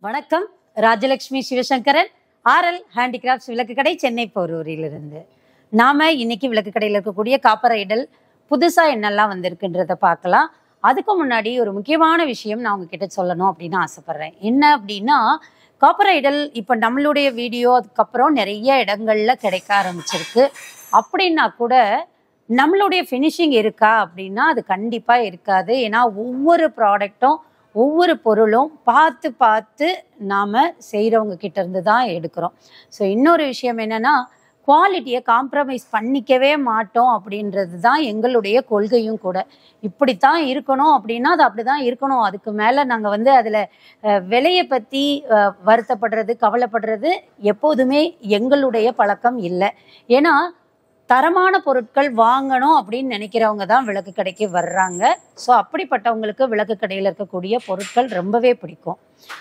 வணக்கம். ராஜலட்சுமி சிவசங்கரன், RLHandicrafts விளக்குக்கடை, சென்னை போரூரிலிருந்து. நாம இன்னைக்கு விளக்குக்கடையில் இருக்கக்கூடிய காப்பர் ஐடல் புதுசா என்னெல்லாம் வந்திருக்குன்றத பார்க்கலாம். அதுக்கு முன்னாடி ஒரு முக்கியமான விஷயம் நான் உங்ககிட்ட சொல்லணும் அப்படின்னு ஆசைப்படுறேன். என்ன அப்படின்னா, காப்பர் ஐடல் இப்போ நம்மளுடைய வீடியோ அதுக்கப்புறம் நிறைய இடங்கள்ல கிடைக்க ஆரம்பிச்சிருக்கு. அப்படின்னா கூட நம்மளுடைய ஃபினிஷிங் இருக்கா அப்படின்னா அது கண்டிப்பா இருக்காது. ஏன்னா ஒவ்வொரு ப்ராடக்டும் ஒவ்வொரு பொருளும் பார்த்து பார்த்து நாம் செய்கிறவங்க கிட்ட இருந்து தான் எடுக்கிறோம். ஸோ இன்னொரு விஷயம் என்னென்னா, குவாலிட்டியை காம்ப்ரமைஸ் பண்ணிக்கவே மாட்டோம் அப்படின்றது தான் எங்களுடைய கொள்கையும் கூட. இப்படித்தான் இருக்கணும் அப்படின்னா அது அப்படி தான் இருக்கணும். அதுக்கு மேலே நாங்கள் அதில் விலையை பற்றி வருத்தப்படுறது, கவலைப்படுறது எப்போதுமே எங்களுடைய பழக்கம் இல்லை. ஏன்னா தரமான பொருட்கள் வாங்கணும் அப்படின்னு நினைக்கிறவங்க தான் விளக்கு கடைக்கு வர்றாங்க. ஸோ அப்படிப்பட்டவங்களுக்கு விளக்கு கடையில் இருக்கக்கூடிய பொருட்கள் ரொம்பவே பிடிக்கும்.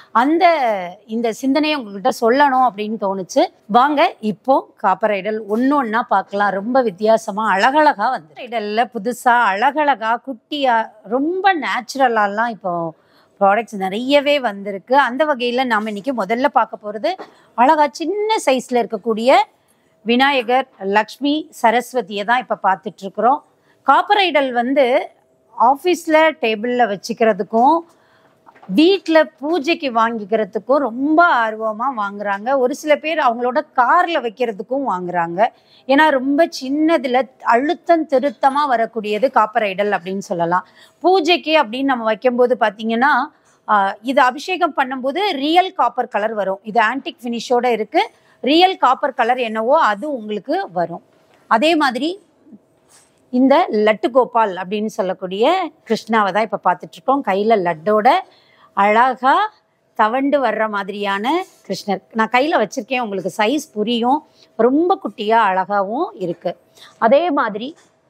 இந்த சிந்தனையை உங்கள்கிட்ட சொல்லணும் அப்படின்னு தோணுச்சு. வாங்க இப்போ காப்பர் ஐடல் ஒன்று ஒன்றா பார்க்கலாம். ரொம்ப வித்தியாசமாக அழகழகாக வந்து ஐடலில் புதுசாக அழகழகாக குட்டியாக ரொம்ப நேச்சுரலாலாம் இப்போ ப்ராடக்ட்ஸ் நிறையவே வந்திருக்கு. அந்த வகையில் நாம் இன்னைக்கு முதல்ல பார்க்க போகிறது அழகாக சின்ன சைஸில் இருக்கக்கூடிய விநாயகர், லக்ஷ்மி, சரஸ்வதியை தான் இப்போ பார்த்துட்ருக்குறோம். காப்பர் ஐடல் ஆஃபீஸில் டேபிளில் வச்சுக்கிறதுக்கும் வீட்டில் பூஜைக்கு வாங்கிக்கிறதுக்கும் ரொம்ப ஆர்வமாக வாங்குறாங்க. ஒரு சில பேர் அவங்களோட காரில் வைக்கிறதுக்கும் வாங்குறாங்க. ஏன்னா ரொம்ப சின்னதில் அழுத்தம் திருத்தமாக வரக்கூடியது காப்பர் ஐடல் அப்படின்னு சொல்லலாம். பூஜைக்கு அப்படின்னு நம்ம வைக்கும்போது பார்த்திங்கன்னா, இது அபிஷேகம் பண்ணும்போது ரியல் காப்பர் கலர் வரும். இது ஆன்டிக் ஃபினிஷோடு இருக்குது. ரியல் காப்பர் கலர் என்னவோ அது உங்களுக்கு வரும். அதே மாதிரி இந்த லட்டு கோபால் அப்படின்னு சொல்லக்கூடிய கிருஷ்ணாவை தான் இப்போ பார்த்துட்ருக்கோம். கையில் லட்டோட அழகாக தவண்டு வர்ற மாதிரியான கிருஷ்ணர் நான் கையில் வச்சுருக்கேன். உங்களுக்கு சைஸ் புரியும். ரொம்ப குட்டியாக அழகாகவும் இருக்குது. அதே மாதிரி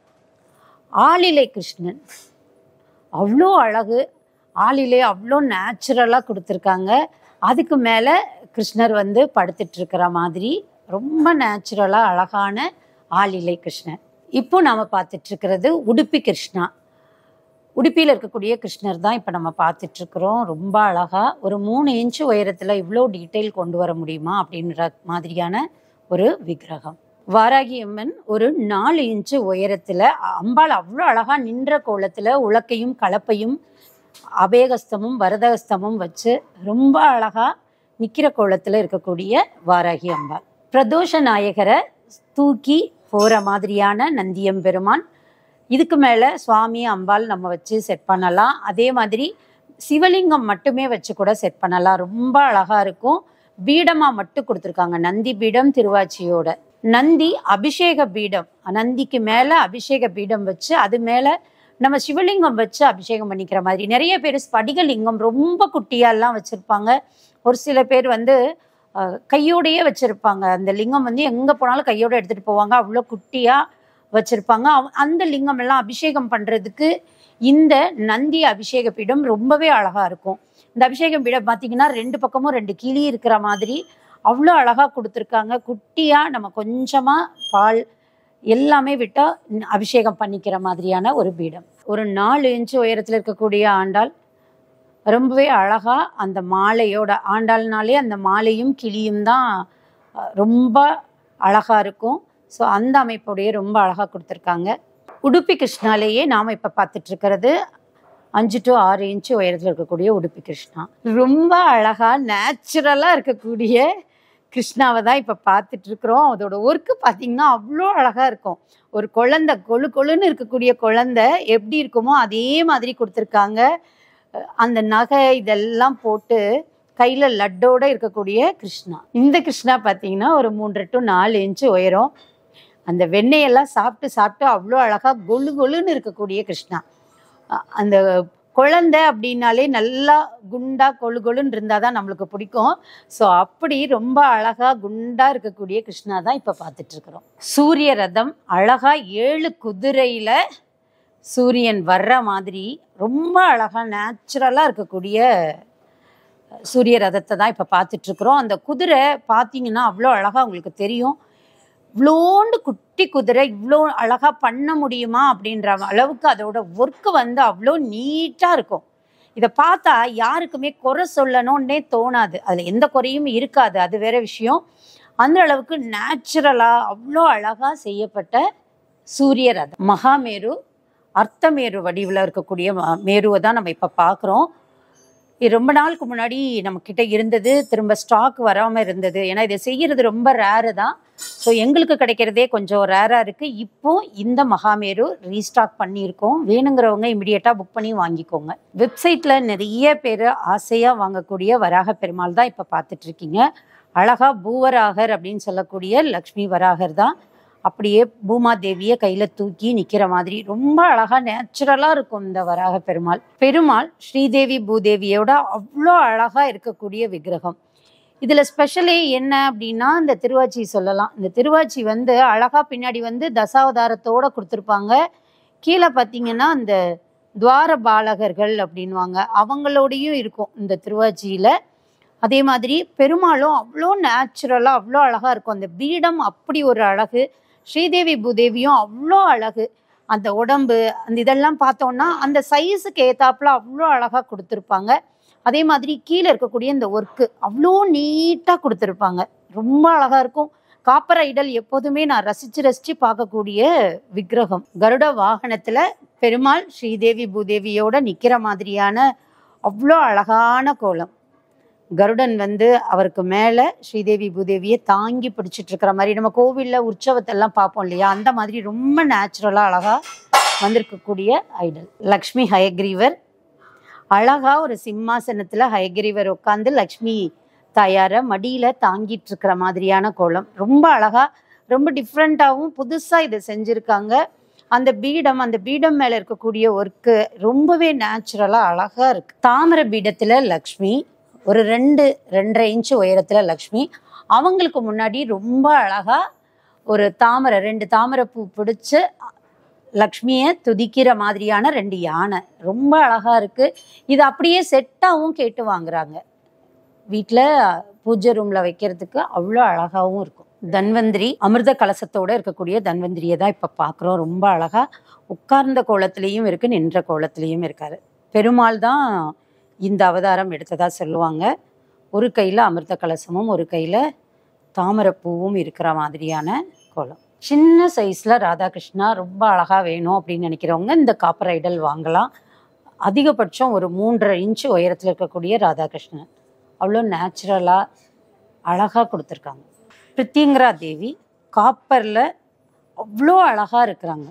ஆளிலை கிருஷ்ணன் அவ்வளோ அழகு. ஆளிலை அவ்வளோ நேச்சுரலாக கொடுத்துருக்காங்க. அதுக்கு மேலே கிருஷ்ணர் படுத்துட்டு இருக்கிற மாதிரி ரொம்ப நேச்சுரலாக அழகான ஆளிலை கிருஷ்ணர். இப்போ நாம் பார்த்துட்ருக்கிறது உடுப்பி கிருஷ்ணா. உடுப்பியில் இருக்கக்கூடிய கிருஷ்ணர் தான் இப்போ நம்ம பார்த்துட்ருக்குறோம். ரொம்ப அழகாக ஒரு 3 இன்ச்சு உயரத்தில் இவ்வளோ டீட்டெயில் கொண்டு வர முடியுமா அப்படின்ற மாதிரியான ஒரு விக்கிரகம். வாராகி அம்மன் ஒரு 4 இன்ச்சு உயரத்தில் அம்பாள் அவ்வளோ அழகாக நின்ற கோலத்தில் உலக்கையும் கலப்பையும் அபேகஸ்தமும் வரதகஸ்தமும் வச்சு ரொம்ப அழகாக நிற்கிற கோலத்தில் இருக்கக்கூடிய வாராகி அம்பாள். பிரதோஷ நாயகரை தூக்கி போகிற மாதிரியான நந்தியம்பெருமான். இதுக்கு மேலே சுவாமி அம்பாள் நம்ம வச்சு செட் பண்ணலாம். அதே மாதிரி சிவலிங்கம் மட்டுமே வச்சு கூட செட் பண்ணலாம். ரொம்ப அழகாக இருக்கும். பீடமாக மட்டும் கொடுத்துருக்காங்க. நந்தி பீடம் திருவாச்சியோட. நந்தி அபிஷேக பீடம். நந்திக்கு மேலே அபிஷேக பீடம் வச்சு அது மேலே நம்ம சிவலிங்கம் வச்சு அபிஷேகம் பண்ணிக்கிற மாதிரி. நிறைய பேர் ஸ்படிகலிங்கம் ரொம்ப குட்டியாலாம் வச்சுருப்பாங்க. ஒரு சில பேர் கையோடையே வச்சுருப்பாங்க. அந்த லிங்கம் எங்கே போனாலும் கையோடு எடுத்துகிட்டு போவாங்க. அவ்வளோ குட்டியாக வச்சுருப்பாங்க. அந்த லிங்கம் எல்லாம் அபிஷேகம் பண்ணுறதுக்கு இந்த நந்தி அபிஷேக பீடம் ரொம்பவே அழகாக இருக்கும். இந்த அபிஷேக பீடம் பார்த்திங்கன்னா 2 பக்கமும் 2 கிளி இருக்கிற மாதிரி அவ்வளோ அழகாக கொடுத்துருக்காங்க. குட்டியாக நம்ம கொஞ்சமாக பால் எல்லாமே விட்டால் அபிஷேகம் பண்ணிக்கிற மாதிரியான ஒரு பீடம். ஒரு 4 இன்ச்சு உயரத்தில் இருக்கக்கூடிய ஆண்டாள் ரொம்பவே அழகாக அந்த மாலையோட, ஆண்டாள்னாலே அந்த மாலையும் கிளியும் தான் ரொம்ப அழகாக இருக்கும். ஸோ அந்த அமைப்புடைய ரொம்ப அழகாக கொடுத்துருக்காங்க. உடுப்பி கிருஷ்ணாலேயே நாம் இப்போ பார்த்துட்ருக்கிறது 5 to 6 இன்ச்சு உயரத்தில் இருக்கக்கூடிய உடுப்பி கிருஷ்ணா. ரொம்ப அழகாக நேச்சுரலாக இருக்கக்கூடிய கிருஷ்ணாவை தான் இப்போ பார்த்துட்ருக்குறோம். அதோட ஒர்க்கு பார்த்திங்கன்னா அவ்வளோ அழகாக இருக்கும். ஒரு குழந்தை கொழுன்னு இருக்கக்கூடிய குழந்தை எப்படி இருக்குமோ அதே மாதிரி கொடுத்துருக்காங்க. அந்த நகை இதெல்லாம் போட்டு கையில் லட்டோடு இருக்கக்கூடிய கிருஷ்ணா. இந்த கிருஷ்ணா பார்த்திங்கன்னா ஒரு 3 to 4 இன்ச்சு உயரம். அந்த வெண்ணெயெல்லாம் சாப்பிட்டு அவ்வளோ அழகாக கொழுன்னு இருக்கக்கூடிய கிருஷ்ணா. அந்த குழந்தை அப்படின்னாலே நல்லா குண்டா கொழுன்னு இருந்தால் தான் நம்மளுக்கு பிடிக்கும். ஸோ அப்படி ரொம்ப அழகாக குண்டாக இருக்கக்கூடிய கிருஷ்ணா தான் இப்போ பார்த்துட்ருக்குறோம். சூரிய ரதம் அழகாக 7 குதிரையில் சூரியன் வர்ற மாதிரி ரொம்ப அழகாக நேச்சுரலாக இருக்கக்கூடிய சூரிய ரதத்தை தான் இப்போ பார்த்துட்ருக்குறோம். அந்த குதிரை பார்த்தீங்கன்னா அவ்வளோ அழகாக உங்களுக்கு தெரியும். இவ்வளோண்டு குட்டி குதிரை இவ்வளோ அழகாக பண்ண முடியுமா அப்படின்ற அளவுக்கு அதோட ஒர்க்கு அவ்வளோ நீட்டாக இருக்கும். இதை பார்த்தா யாருக்குமே குறை சொல்லணும்னே தோணாது. அதில் எந்த குறையும் இருக்காது, அது வேற விஷயம். அந்த அளவுக்கு நேச்சுரலாக அவ்வளோ அழகாக செய்யப்பட்ட சூரிய ரதம். மகாமேரு அர்த்தமேரு வடிவில் இருக்கக்கூடிய மேருவை தான் நம்ம இப்போ பார்க்குறோம். இது ரொம்ப நாளுக்கு முன்னாடி நம்மக்கிட்ட இருந்தது, திரும்ப ஸ்டாக் வராமல் இருந்தது. ஏன்னா இதை செய்கிறது ரொம்ப ரேரு தான். ஸோ எங்களுக்கு கிடைக்கிறதே கொஞ்சம் ரேராக இருக்குது. இப்போ இந்த மகாமேரு ரீஸ்டாக் பண்ணியிருக்கோம். வேணுங்கிறவங்க இமிடியேட்டாக புக் பண்ணி வாங்கிக்கோங்க. வெப்சைட்டில் நிறைய பேர் ஆசையாக வாங்கக்கூடிய வராக பெருமாள் தான் இப்போ பார்த்துட்ருக்கீங்க. அழகாக பூவராகர் அப்படின்னு சொல்லக்கூடிய லக்ஷ்மி வராகர் தான். அப்படியே பூமாதேவியை கையில் தூக்கி நிற்கிற மாதிரி ரொம்ப அழகாக நேச்சுரலாக இருக்கும் இந்த வராக பெருமாள். பெருமாள் ஸ்ரீதேவி பூதேவியோட அவ்வளோ அழகாக இருக்கக்கூடிய விக்கிரகம். இதில் ஸ்பெஷலே என்ன அப்படின்னா இந்த திருவாச்சி சொல்லலாம். இந்த திருவாச்சி அழகாக பின்னாடி தசாவதாரத்தோடு கொடுத்துருப்பாங்க. கீழே பார்த்தீங்கன்னா அந்த துவார பாலகர்கள் அப்படின்வாங்க, அவங்களோடையும் இருக்கும் இந்த திருவாச்சியில். அதே மாதிரி பெருமாளும் அவ்வளோ நேச்சுரலாக அவ்வளோ அழகாக இருக்கும். அந்த பீடம் அப்படி ஒரு அழகு. ஸ்ரீதேவி பூதேவியும் அவ்வளோ அழகு. அந்த உடம்பு அந்த இதெல்லாம் பார்த்தோன்னா அந்த சைஸுக்கு ஏத்தாப்புல அவ்வளோ அழகாக கொடுத்துருப்பாங்க. அதே மாதிரி கீழே இருக்கக்கூடிய இந்த ஒர்க்கு அவ்வளோ நீட்டாக கொடுத்துருப்பாங்க. ரொம்ப அழகாக இருக்கும். காப்பர் ஐடல் எப்போதுமே நான் ரசித்து பார்க்கக்கூடிய விக்கிரகம். கருட வாகனத்தில் பெருமாள் ஸ்ரீதேவி பூதேவியோட நிற்கிற மாதிரியான அவ்வளோ அழகான கோலம். கருடன் அவருக்கு மேலே ஸ்ரீதேவி பூதேவியை தாங்கி பிடிச்சிட்டு இருக்கிற மாதிரி நம்ம கோவிலில் உற்சவத்தெல்லாம் பார்ப்போம் இல்லையா, அந்த மாதிரி ரொம்ப நேச்சுரலாக அழகாக வந்திருக்கக்கூடிய ஐடல். லக்ஷ்மி ஹயக்ரீவர் அழகாக ஒரு சிம்மாசனத்தில் ஹயக்ரீவர் உட்காந்து லக்ஷ்மி தாயாரை மடியில் தாங்கிட்டு இருக்கிற மாதிரியான கோலம். ரொம்ப அழகாக ரொம்ப டிஃப்ரெண்ட்டாகவும் புதுசாக இதை செஞ்சுருக்காங்க. அந்த பீடம் மேலே இருக்கக்கூடிய ஒர்க்கு ரொம்பவே நேச்சுரலாக அழகாக இருக்குது. தாமரை பீடத்தில் லக்ஷ்மி, ஒரு 2-2.5 இன்ச்சு உயரத்தில் லக்ஷ்மி, அவங்களுக்கு முன்னாடி ரொம்ப அழகாக ஒரு 2 தாமரை பூ பிடிச்சி லக்ஷ்மியை துதிக்கிற மாதிரியான 2 யானை. ரொம்ப அழகாக இருக்குது. இது அப்படியே செட்டாகவும் கேட்டு வாங்குறாங்க. வீட்டில் பூஜை ரூமில் வைக்கிறதுக்கு அவ்வளோ அழகாகவும் இருக்கும். தன்வந்திரி அமிர்த கலசத்தோடு இருக்கக்கூடிய தன்வந்திரியை தான் இப்போ பார்க்குறோம். ரொம்ப அழகாக உட்கார்ந்த கோலத்துலேயும் இருக்குது, நின்ற கோலத்துலேயும் இருக்காரு. பெருமாள் தான் இந்த அவதாரம் எடுத்ததாக சொல்லுவாங்க. ஒரு கையில் அமிர்த கலசமும் ஒரு கையில் தாமரைப்பூவும் இருக்கிற மாதிரியான கோலம். சின்ன சைஸில் ராதாகிருஷ்ணா ரொம்ப அழகாக வேணும் அப்படின்னு நினைக்கிறவங்க இந்த காப்பர் ஐடல் வாங்கலாம். அதிகபட்சம் ஒரு 3.5 இன்ச்சு உயரத்தில் இருக்கக்கூடிய ராதாகிருஷ்ணன் அவ்வளோ நேச்சுரலாக அழகாக கொடுத்துருக்காங்க. பிரித்திங்கரா தேவி காப்பரில் அவ்வளோ அழகாக இருக்கிறாங்க.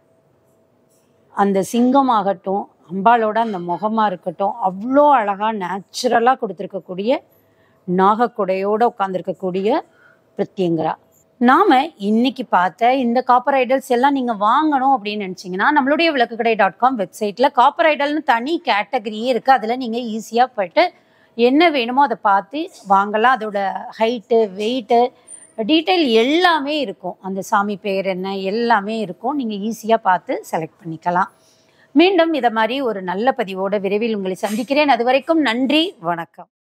அந்த சிங்கமாகட்டும், அம்பாலோட அந்த முகமாக இருக்கட்டும், அவ்வளோ அழகாக நேச்சுரலாக கொடுத்துருக்கக்கூடிய நாகக்குடையோடு உட்காந்துருக்கக்கூடிய பிரித்திங்கரா. நாம் இன்னைக்கு பார்த்த இந்த காப்பர் ஐடல்ஸ் எல்லாம் நீங்கள் வாங்கணும் அப்படின்னு நினச்சிங்கன்னா நம்மளுடைய vilakkukadai.com வெப்சைட்டில் காப்பர் ஐடல்னு தனி கேட்டகரியே இருக்குது. அதில் நீங்கள் ஈஸியாக போய்ட்டு என்ன வேணுமோ அதை பார்த்து வாங்கலாம். அதோட ஹைட்டு, வெயிட்டு, டீட்டெயில் எல்லாமே இருக்கும். அந்த சாமி பேர் என்ன எல்லாமே இருக்கும். நீங்கள் ஈஸியாக பார்த்து செலக்ட் பண்ணிக்கலாம். மீண்டும் இதை மாதிரி ஒரு நல்ல பதிவோடு விரைவில் உங்களை சந்திக்கிறேன். அது வரைக்கும் நன்றி, வணக்கம்.